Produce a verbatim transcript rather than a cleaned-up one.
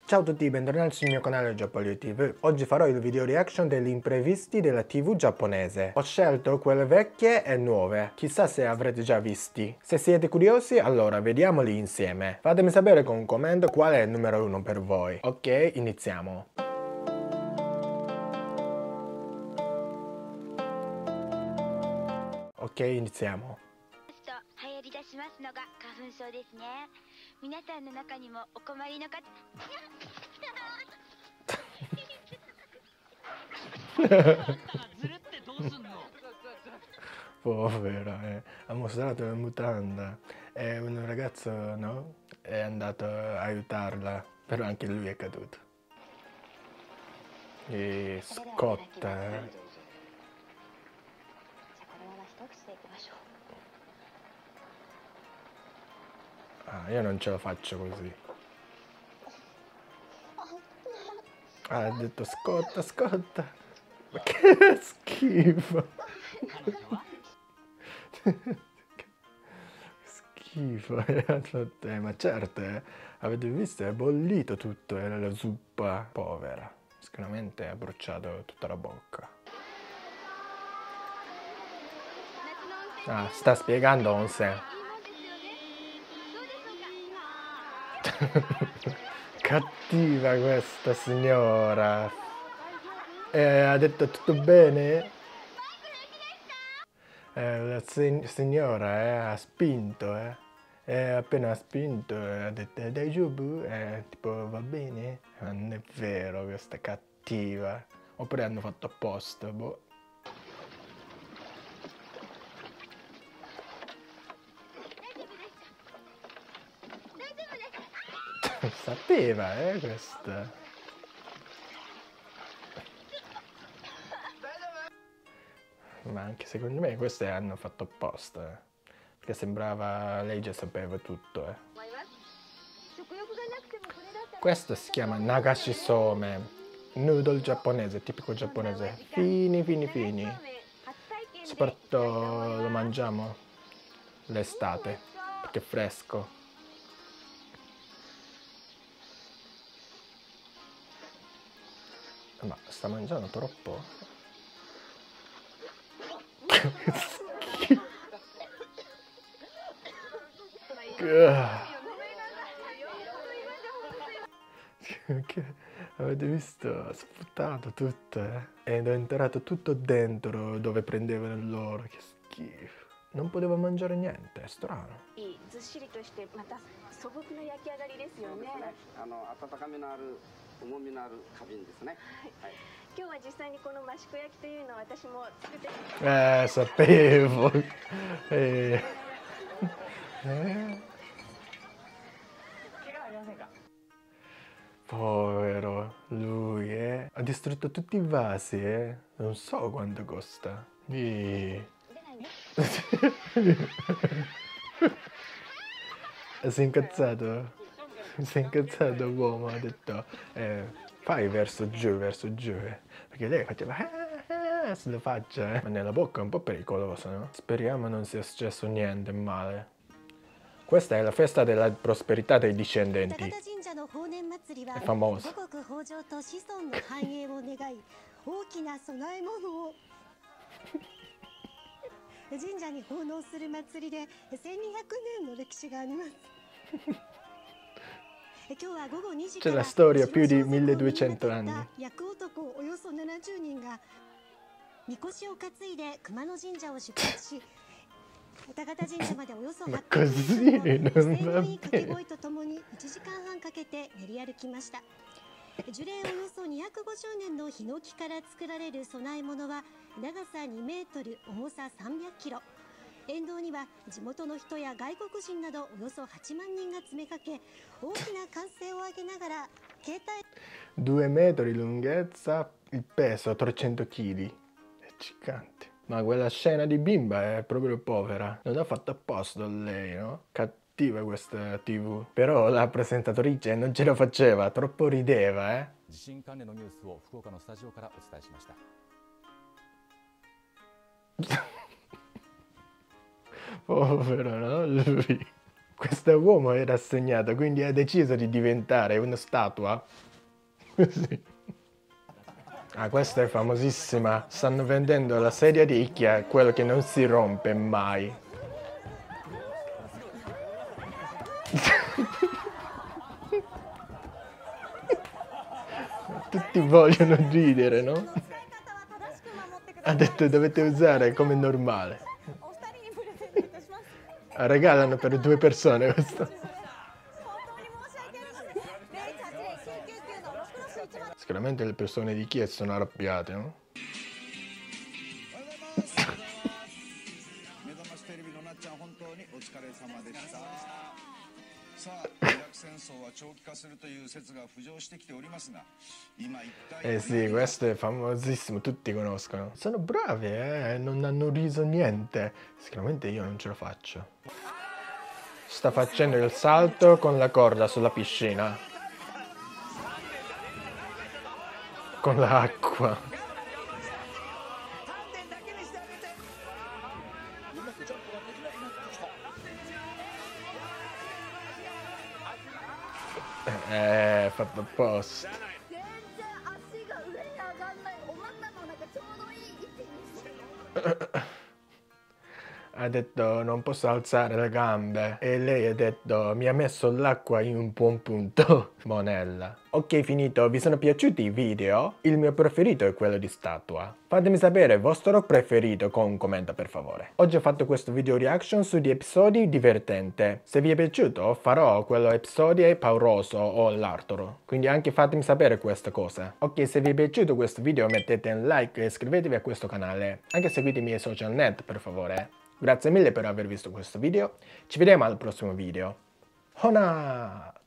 Ciao a tutti, bentornati sul mio canale Giappolio ti vu. Oggi farò il video reaction degli imprevisti della tivù giapponese. Ho scelto quelle vecchie e nuove, chissà se avrete già visti. Se siete curiosi, allora vediamoli insieme. Fatemi sapere con un commento qual è il numero uno per voi. Ok, iniziamo. Ok, iniziamo. 流行り出しますのが花粉症ですね。皆さんの中にもお困りの方。 Povera, eh. Ha mostrato la mutanda e un ragazzo, no? È andato a aiutarla, però anche lui è caduto. E scotta, eh. Ah, io non ce la faccio così. Ah, ha detto scotta, scotta. Ma che schifo. Schifo. Eh, ma certo, eh. Avete visto? È bollito tutto, era la zuppa. Povera. Sicuramente ha bruciato tutta la bocca. Ah, sta spiegando onsen. Cattiva questa signora. Eh, ha detto tutto bene? Eh, la signora eh, ha spinto, eh. E appena ha spinto eh, ha detto dai giù, eh, tipo va bene? Ma non è vero, questa è cattiva. Oppure hanno fatto apposta, boh. Sapeva, eh, questa. Ma anche secondo me queste hanno fatto apposta, eh. Perché sembrava lei già sapeva tutto, eh. Questo si chiama Nagashi Some, noodle giapponese, tipico giapponese, fini fini fini. Soprattutto lo mangiamo l'estate, perché è fresco. Ma sta mangiando troppo? Avete visto? Ha sputato tutto, eh? Ed è entrato tutto dentro dove prendevano loro. Che schifo. Non poteva mangiare niente, è strano. Eh, sapevo. Eh. Eh. Povero lui, eh. Ha distrutto tutti i vasi, eh. Non so quanto costa. E... si è incazzato? Si è incazzato l'uomo, ha detto eh, fai verso giù, verso giù, eh. Perché lei faceva eh, eh, sulle facce, eh. Ma nella bocca è un po' pericoloso, no? Speriamo non sia successo niente male. Questa è la festa della prosperità dei discendenti. È famosa. 神社に奉納する祭りでせんにひゃくねんの歴史があります。今日は午後にじから C'è la storia più di milleduecento anni. 役男およそななじゅうにんがみこしを担いで熊野神社を出発し、高田神社までおよそはっぴゃくメートルを威勢のいい掛け声とともにいちじかんはんかけて練り歩きました。樹齢およそにひゃくごじゅうねんのヒノキから作られる供え物は長さにメートル、重ささんびゃくキロ。沿道には地元の人や外国人などおよそはちまんにんが詰めかけ、大きな歓声を上げながら携帯 due metri di lunghezza, il peso trecento chili. È gigante. Ma quella scena di bimba è proprio povera. Non l'ha fatto apposta lei, no? Cattiva questa tivù. Però la presentatrice non ce la faceva, troppo rideva, eh. Povero, no? Lui. Questo uomo è rassegnato, quindi ha deciso di diventare una statua. Così. Ah, questa è famosissima. Stanno vendendo la sedia di Ikea, quello che non si rompe mai. Tutti vogliono ridere, no? Ha detto dovete usare come normale. Regalano per due persone questo. Sicuramente le persone di Ikea sono arrabbiate, no? Eh sì, questo è famosissimo, tutti conoscono. Sono bravi, eh, non hanno riso niente. Sicuramente io non ce lo faccio. Sta facendo il salto con la corda sulla piscina. Con l'acqua. Eh, fatto apposta. Ha detto non posso alzare le gambe e lei ha detto mi ha messo l'acqua in un buon punto. Monella. Ok, finito, vi sono piaciuti i video? Il mio preferito è quello di statua. Fatemi sapere il vostro preferito con un commento per favore. Oggi ho fatto questo video reaction su di episodi divertente. Se vi è piaciuto farò quello episodio pauroso o l'altro. Quindi anche fatemi sapere queste cose. Ok, se vi è piaciuto questo video mettete un like e iscrivetevi a questo canale. Anche seguite i miei social net per favore. Grazie mille per aver visto questo video. Ci vediamo al prossimo video. Hona!